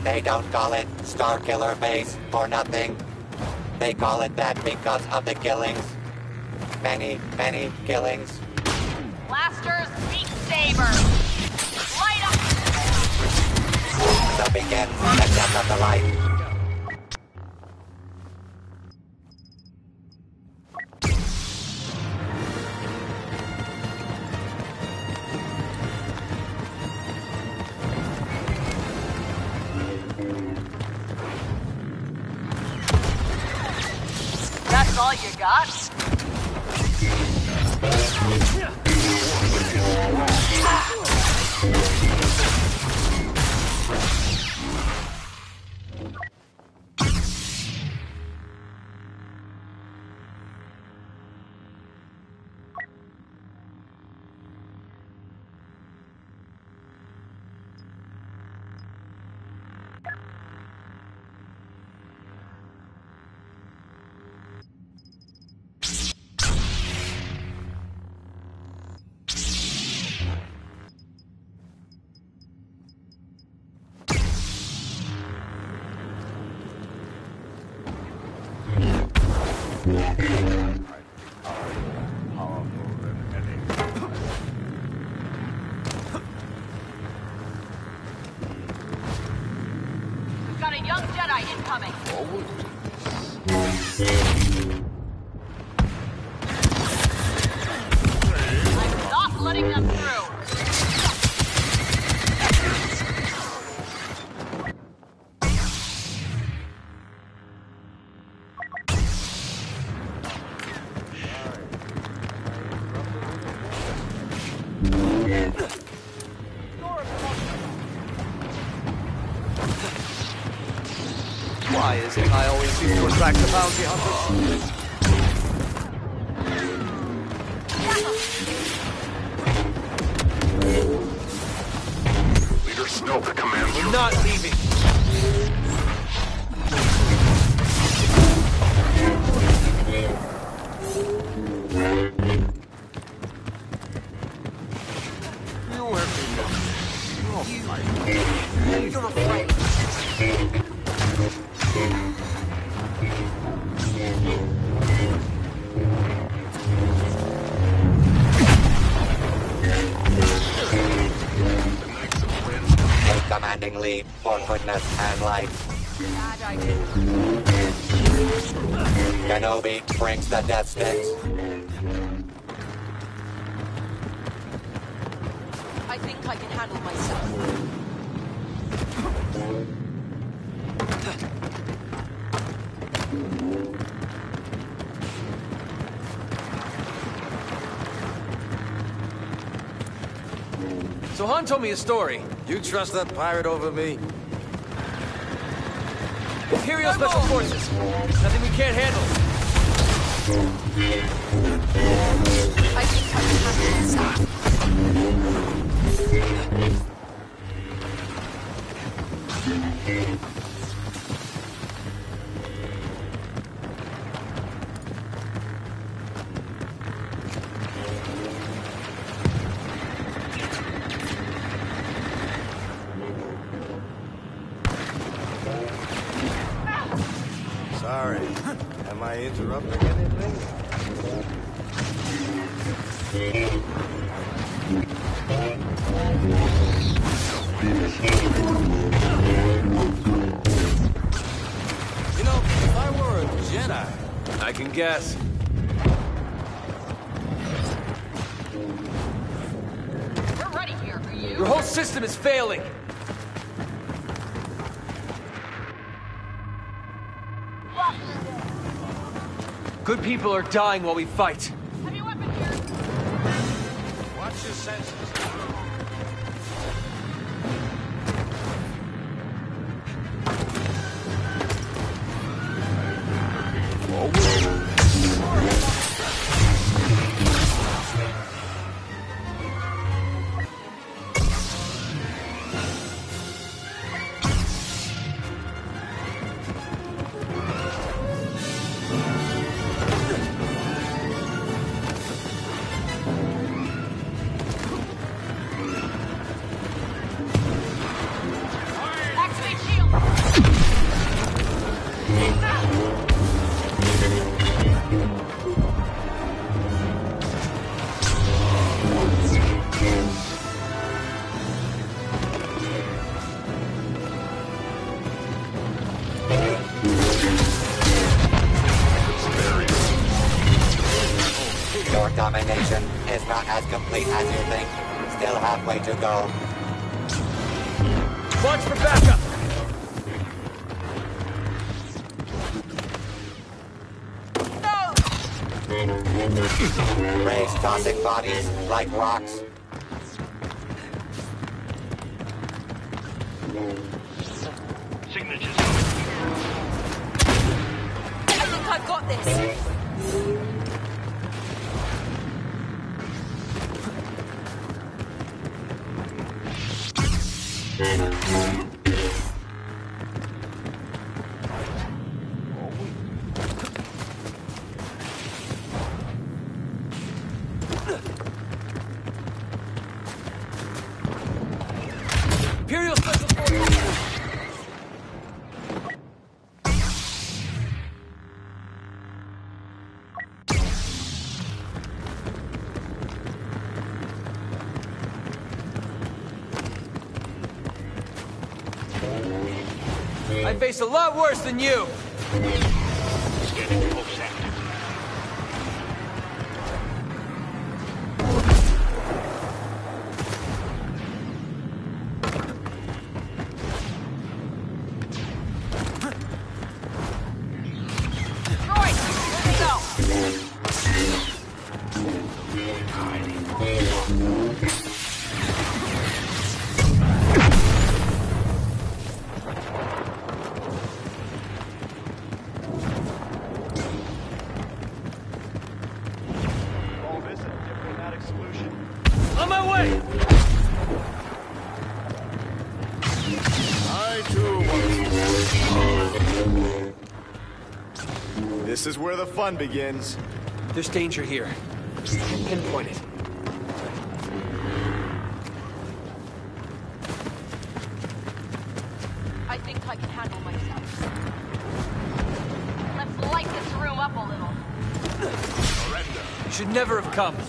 They don't call it Starkiller Base for nothing. They call it that because of the killings. Many, many killings. Blasters, beat sabers! Light up! So begins the death of the light. That's all you got? We've got a young Jedi incoming. I'm not letting them through. Why is it I always seem to attract the bounty hunters? Leader Snoke commands We're you. not leaving. You have been. You're afraid. A commanding lead for goodness and light. Bad idea. Kenobi brings the death sticks. I think I can handle myself. So Han told me a story. You trust that pirate over me? Imperial Special Forces. Nothing we can't handle. I think I can handle myself. Sorry. Am I interrupting anything? You know, if I were a Jedi, I can guess. We're ready here for you. Your whole system is failing. Good people are dying while we fight. Heavy weapon here. Watch your senses. domination is not as complete as you think. Still halfway to go. Watch for backup! Ray's tossing bodies like rocks. Signatures. I think I've got this. Imperial Special Forces! I face a lot worse than you! Scanning pulse active. Droid, let's go. All this a diplomatic solution. On my way! I too want to. This is where the fun begins. There's danger here. Pinpoint it. I think I can handle myself. Let's light this room up a little. Surrender. You should never have come.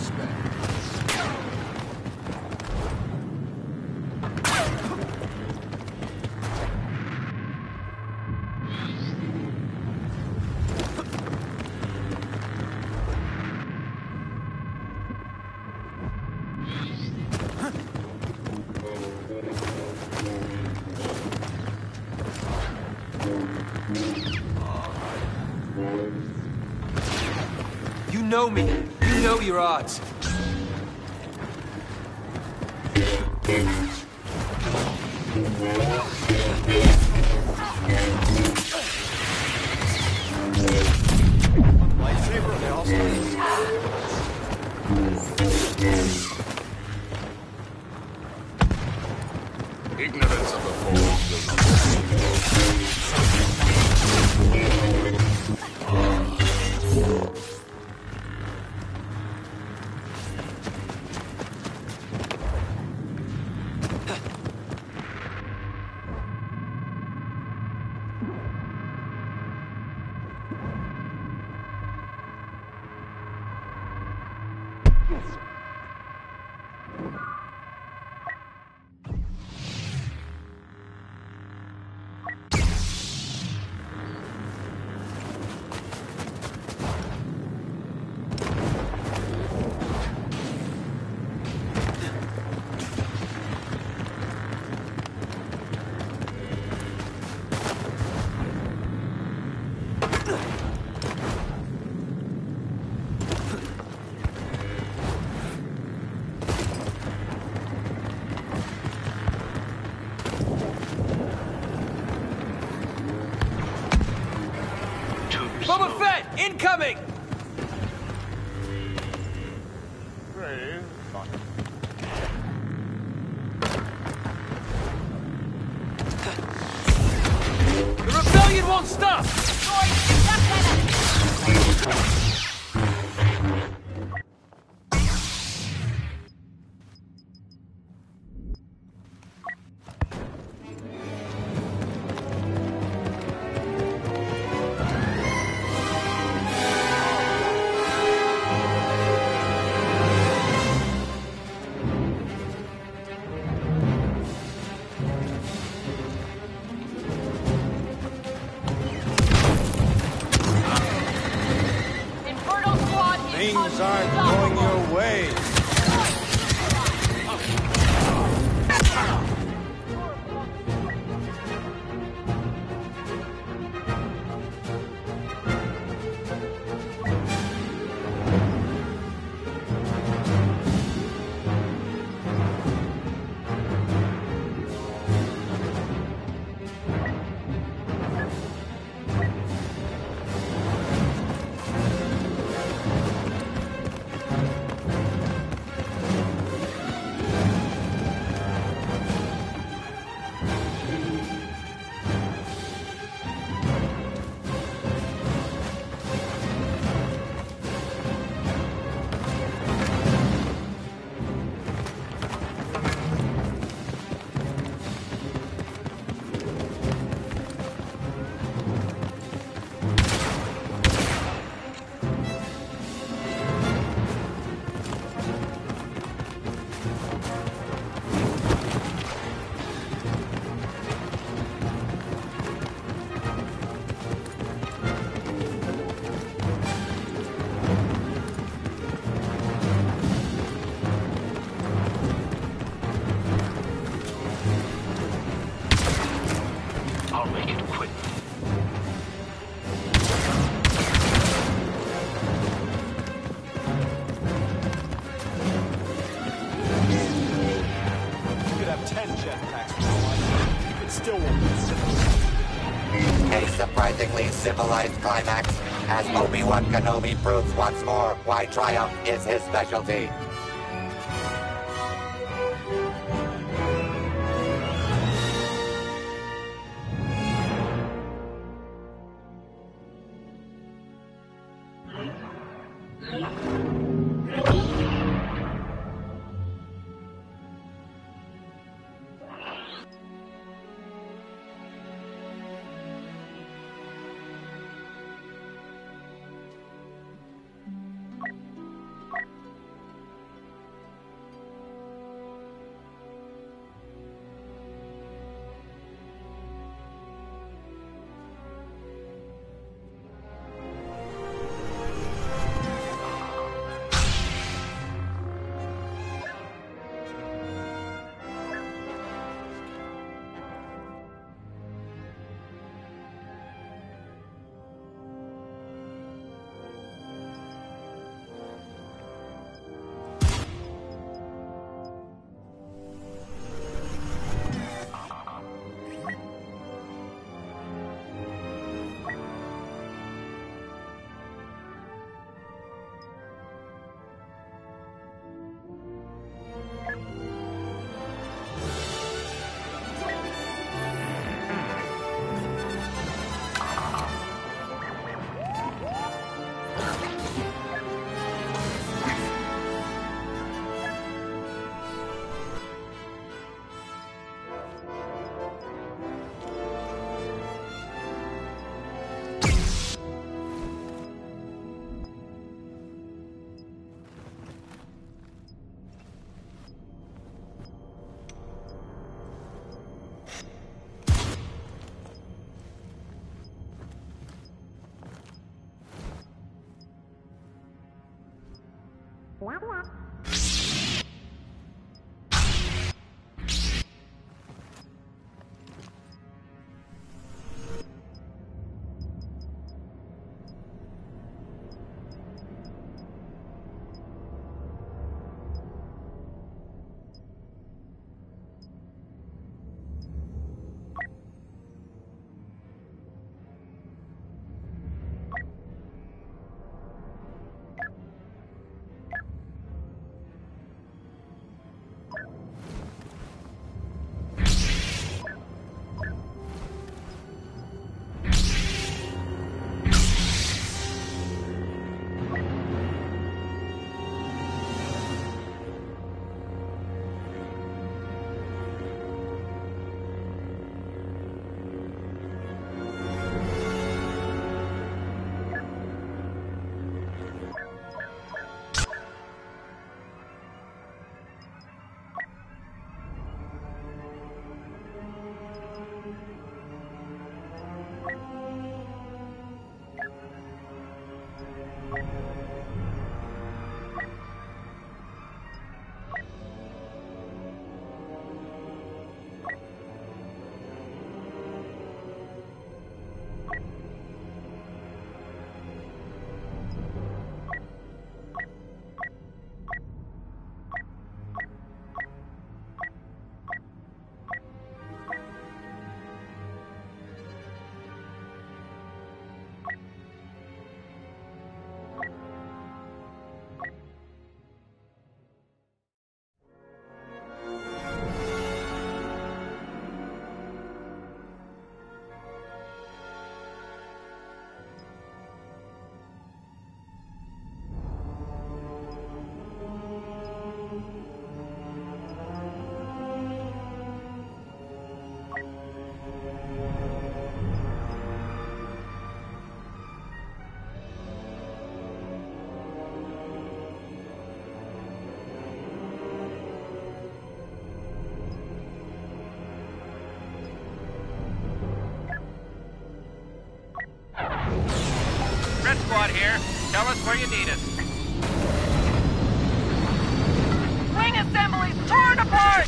You know me. You know your odds. Lightsaber, they all Ignorance of the Force will not Boba Fett, incoming! The rebellion won't stop! Droid, duck that enemy! Things aren't going your way. I'll make it quick. You could have 10 jetpacks for all I know. It still won't be civilized. A surprisingly civilized climax, as Obi-Wan Kenobi proves once more why triumph is his specialty. Tell us where you need us. Wing assemblies torn apart!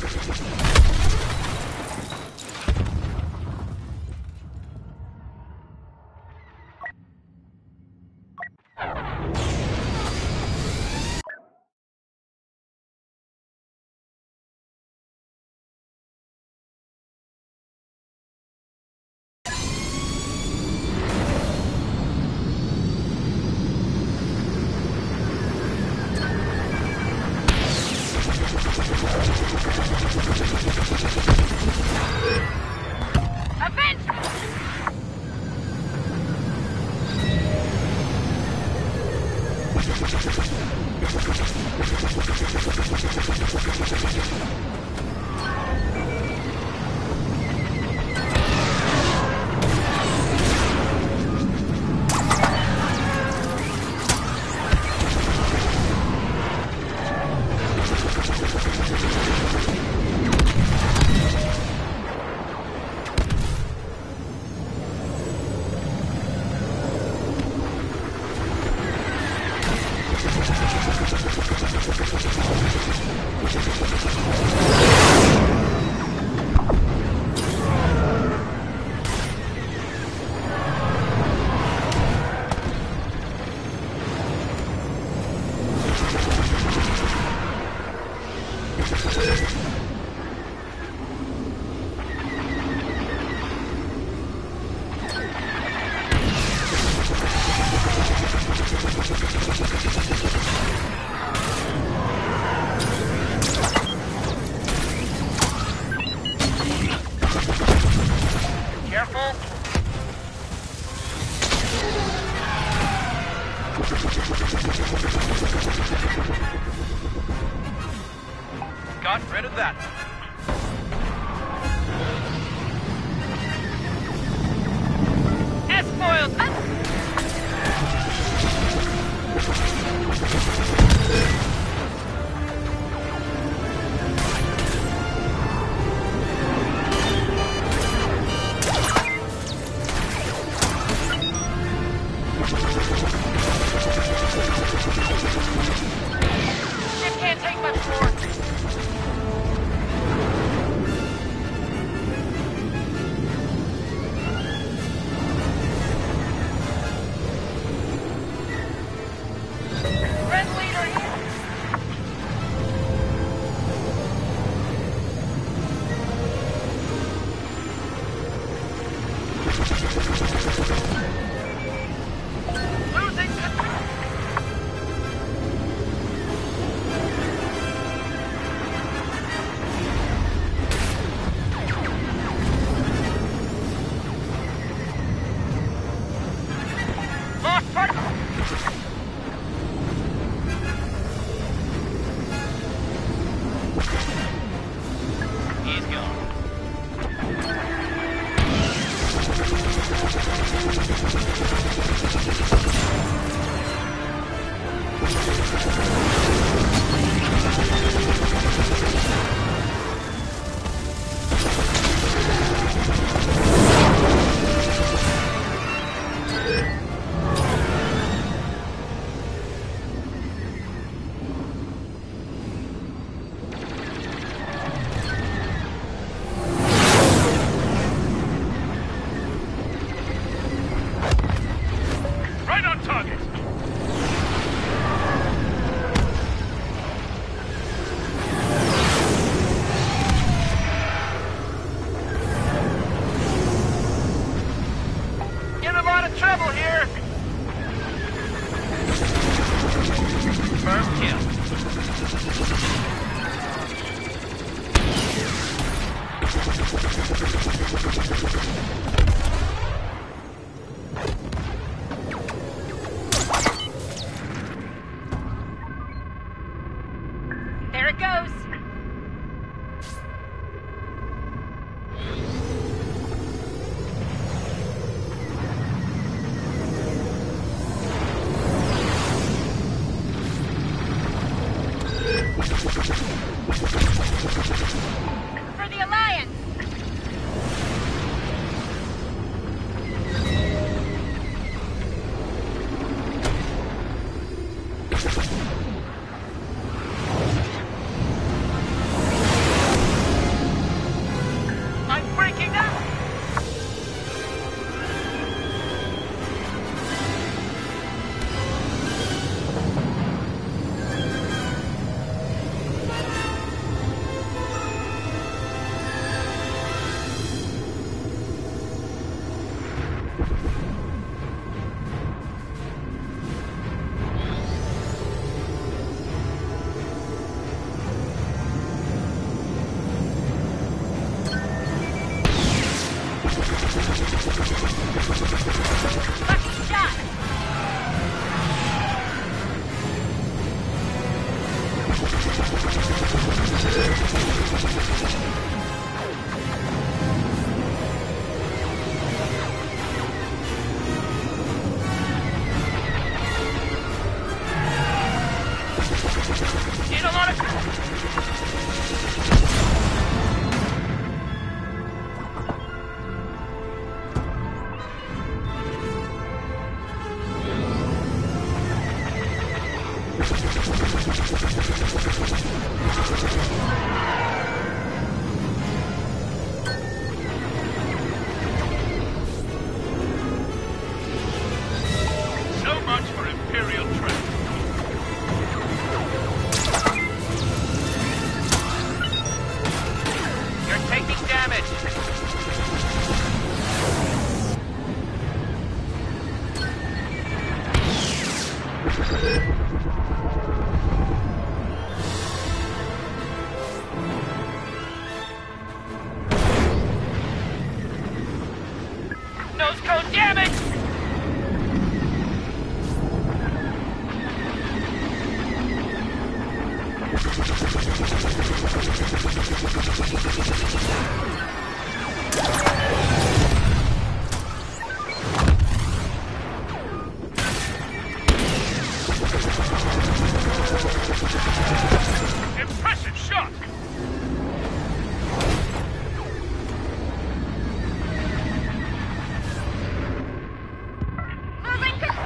Got rid of that. S-foils! Ship can't take much more. Red leader here. Losing control. Lost part. He's gone. Right on target. In a lot of trouble here. First kill. There it goes. For the Alliance. nose cone, damn it! Impressive shot! Moving to...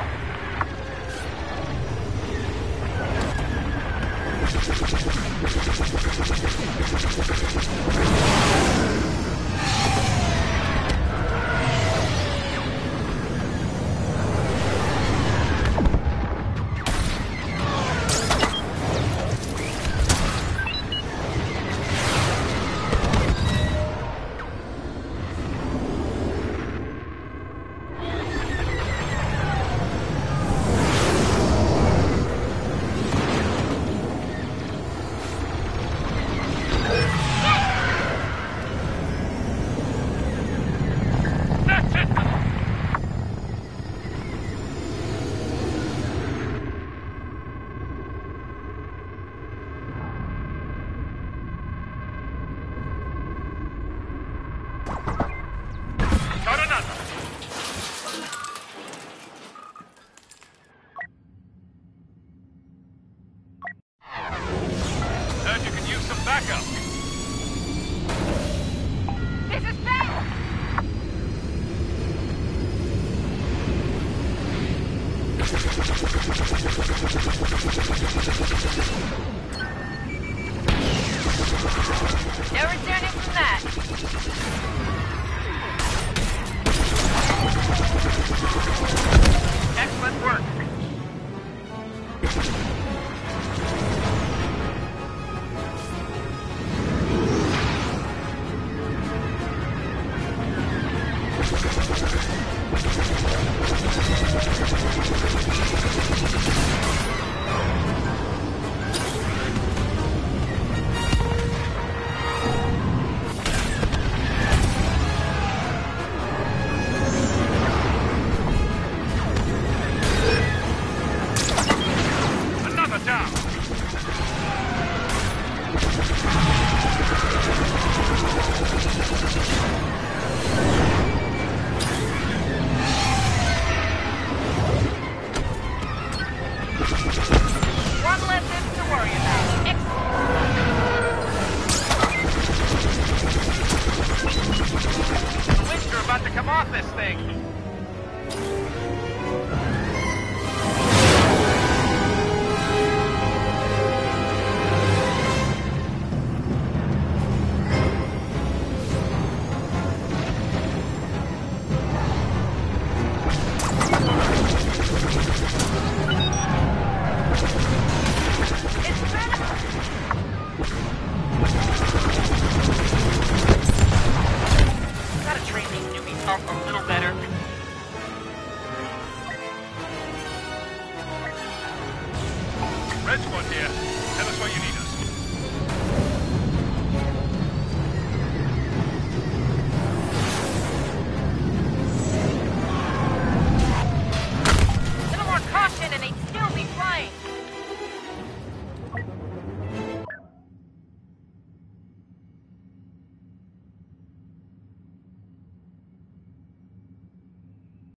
That's it! Got another! Heard you can use some backup. This is bad! No returning from that. Excellent work. Another down. One less thing to worry about. The winds are about to come off this thing. Gotta train these newbies up a little better. Red Squad here. Tell us what you need.